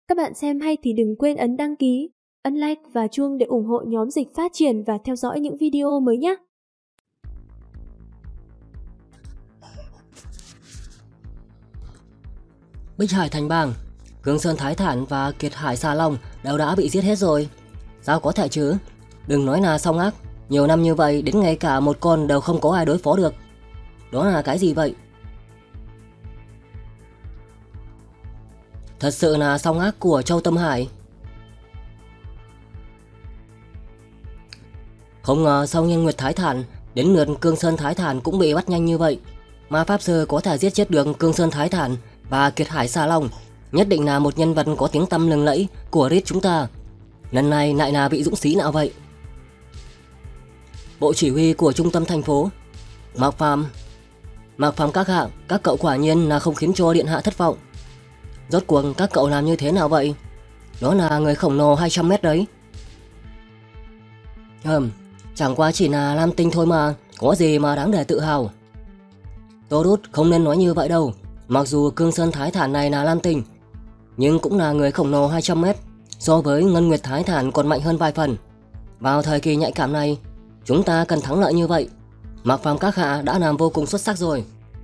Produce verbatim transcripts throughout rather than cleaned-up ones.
Các bạn xem hay thì đừng quên ấn đăng ký, ấn like và chuông để ủng hộ nhóm Dịch Phát Triển và theo dõi những video mới nhé. Bích Hải Thành Bang, Cương Sơn Thái Thản và Kiệt Hải Xà Long đều đã bị giết hết rồi. Sao có thể chứ? Đừng nói là Song Ác, nhiều năm như vậy đến ngay cả một con đều không có ai đối phó được. Đó là cái gì vậy? Thật sự là Song Ác của Châu Tâm Hải. Không ngờ sau Nhân Nguyệt Thái Thản, đến lượt Cương Sơn Thái Thản cũng bị bắt nhanh như vậy. Ma Pháp Sư có thể giết chết được Cương Sơn Thái Thản và Kiệt Hải Xà Long, nhất định là một nhân vật có tiếng tăm lừng lẫy của Riot chúng ta. Lần này lại là vị dũng sĩ nào vậy? Bộ chỉ huy của trung tâm thành phố. Mạc Phàm, Mạc Phàm các hạ, các cậu quả nhiên là không khiến cho điện hạ thất vọng. Rốt cuộc các cậu làm như thế nào vậy? Đó là người khổng lồ hai trăm mét đấy. Hừm, chẳng qua chỉ là lam tinh thôi mà, có gì mà đáng để tự hào. Torut không nên nói như vậy đâu. Mặc dù Cương Sơn Thái Thản này là lam tinh, nhưng cũng là người khổng lồ hai trăm mét, so với Ngân Nguyệt Thái Thản còn mạnh hơn vài phần. Vào thời kỳ nhạy cảm này, chúng ta cần thắng lợi như vậy. Mạc Phàm các hạ đã làm vô cùng xuất sắc rồi.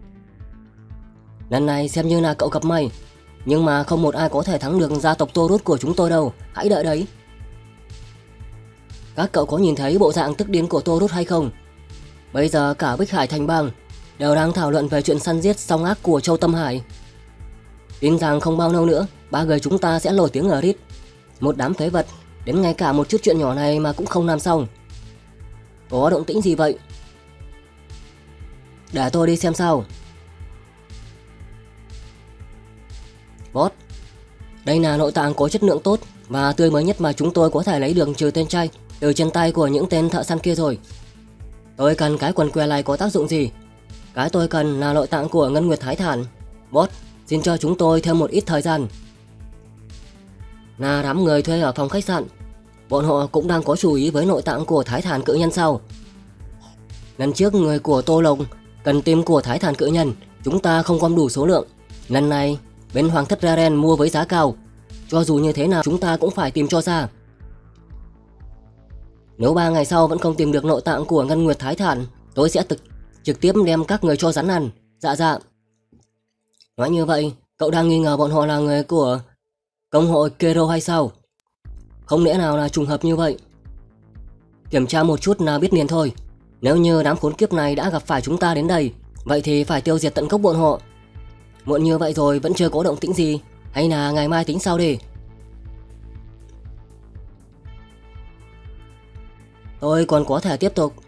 Lần này xem như là cậu gặp may, nhưng mà không một ai có thể thắng được gia tộc Torut của chúng tôi đâu, hãy đợi đấy. Các cậu có nhìn thấy bộ dạng tức điên của Torut hay không? Bây giờ cả Bích Hải Thành Bang đều đang thảo luận về chuyện săn giết Song Ác của Châu Tâm Hải. Tin rằng không bao lâu nữa, ba người chúng ta sẽ nổi tiếng ở Riot. Một đám phế vật, đến ngay cả một chút chuyện nhỏ này mà cũng không làm xong. Có động tĩnh gì vậy? Để tôi đi xem sao. Boss, đây là nội tạng có chất lượng tốt và tươi mới nhất mà chúng tôi có thể lấy được trừ tên trai từ chân tay của những tên thợ săn kia rồi. Tôi cần cái quần què này có tác dụng gì? Cái tôi cần là nội tạng của Ngân Nguyệt Thái Thản. Boss, xin cho chúng tôi thêm một ít thời gian. Là đám người thuê ở phòng khách sạn, bọn họ cũng đang có chú ý với nội tạng của Thái Thản cự nhân sao? Lần trước người của Tô Lộc cần tim của Thái Thản cự nhân, chúng ta không gom đủ số lượng. Lần này bên Hoàng thất Raren mua với giá cao, cho dù như thế nào chúng ta cũng phải tìm cho ra. Nếu ba ngày sau vẫn không tìm được nội tạng của Ngân Nguyệt Thái Thản, tôi sẽ thực trực tiếp đem các người cho rắn ăn. Dạ dạ. Nói như vậy, cậu đang nghi ngờ bọn họ là người của công hội Kero hay sao? Không lẽ nào là trùng hợp như vậy? Kiểm tra một chút là biết liền thôi. Nếu như đám khốn kiếp này đã gặp phải chúng ta đến đây, vậy thì phải tiêu diệt tận gốc bọn họ. Muộn như vậy rồi vẫn chưa có động tĩnh gì, hay là ngày mai tính sau đi? Tôi còn có thể tiếp tục.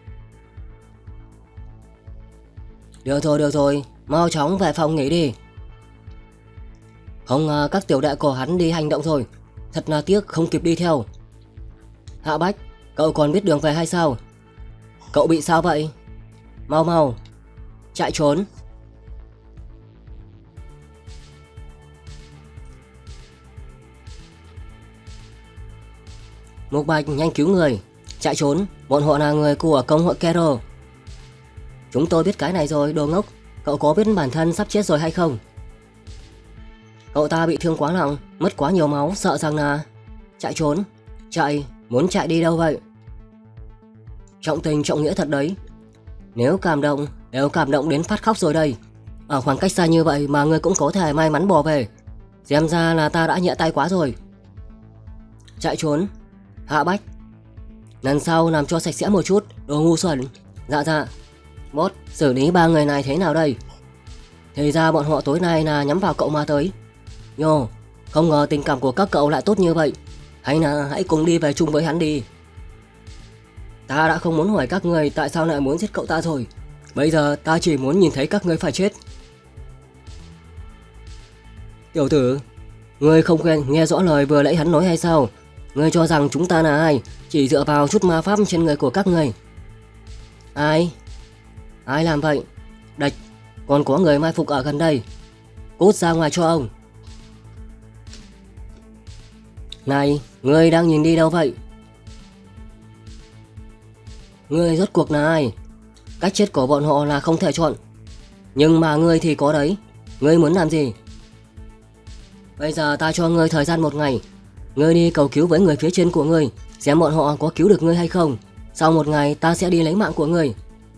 Được rồi, được rồi, mau chóng về phòng nghỉ đi. Không ngờ các tiểu đệ của hắn đi hành động rồi, thật là tiếc không kịp đi theo. Hạ Bách, cậu còn biết đường về hay sao? Cậu bị sao vậy? Mau mau, chạy trốn. Mục Bạch nhanh cứu người, chạy trốn, bọn họ là người của công hội Kero. Chúng tôi biết cái này rồi, đồ ngốc. Cậu có biết bản thân sắp chết rồi hay không? Cậu ta bị thương quá nặng, mất quá nhiều máu, sợ rằng là... Chạy trốn, chạy, muốn chạy đi đâu vậy? Trọng tình trọng nghĩa thật đấy. Nếu cảm động, đều cảm động đến phát khóc rồi đây. Ở khoảng cách xa như vậy mà ngươi cũng có thể may mắn bỏ về. Xem ra là ta đã nhẹ tay quá rồi. Chạy trốn, Hạ Bách, lần sau làm cho sạch sẽ một chút, đồ ngu xuẩn. Dạ dạ. Boss, xử lý ba người này thế nào đây? Thì ra bọn họ tối nay là nhắm vào cậu mà tới. Nhô, không ngờ tình cảm của các cậu lại tốt như vậy. Hay là hãy cùng đi về chung với hắn đi. Ta đã không muốn hỏi các người tại sao lại muốn giết cậu ta rồi. Bây giờ ta chỉ muốn nhìn thấy các người phải chết. Tiểu tử, ngươi không quen nghe rõ lời vừa nãy hắn nói hay sao? Ngươi cho rằng chúng ta là ai? Chỉ dựa vào chút ma pháp trên người của các người. Ai? Ai làm vậy? Địch, còn có người mai phục ở gần đây. Cút ra ngoài cho ông. Này, ngươi đang nhìn đi đâu vậy? Ngươi rốt cuộc là ai? Cách chết của bọn họ là không thể chọn, nhưng mà ngươi thì có đấy. Ngươi muốn làm gì? Bây giờ ta cho ngươi thời gian một ngày. Ngươi đi cầu cứu với người phía trên của ngươi, xem bọn họ có cứu được ngươi hay không. Sau một ngày ta sẽ đi lấy mạng của ngươi.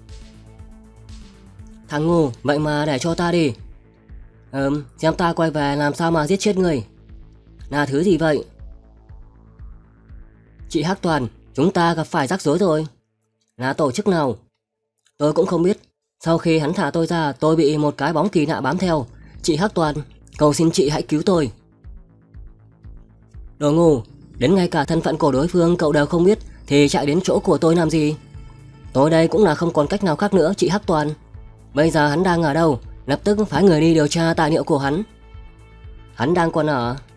Thằng ngu, vậy mà để cho ta đi. Ừm, xem ta quay về làm sao mà giết chết ngươi. Là thứ gì vậy? Chị Hắc Toàn, chúng ta gặp phải rắc rối rồi. Là tổ chức nào? Tôi cũng không biết. Sau khi hắn thả tôi ra, tôi bị một cái bóng kỳ lạ bám theo. Chị Hắc Toàn, cầu xin chị hãy cứu tôi. Đồ ngu, đến ngay cả thân phận của đối phương cậu đều không biết thì chạy đến chỗ của tôi làm gì? Tôi đây cũng là không còn cách nào khác nữa, chị Hắc Toàn. Bây giờ hắn đang ở đâu? Lập tức phái người đi điều tra tài liệu của hắn. Hắn đang còn ở